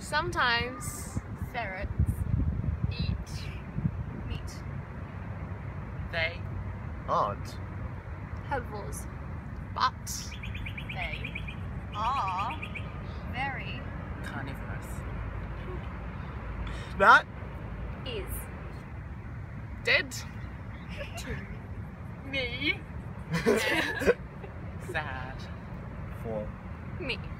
Sometimes ferrets eat meat. They aren't Herbivores. But they are very carnivorous. that is dead. to me Sad. For me.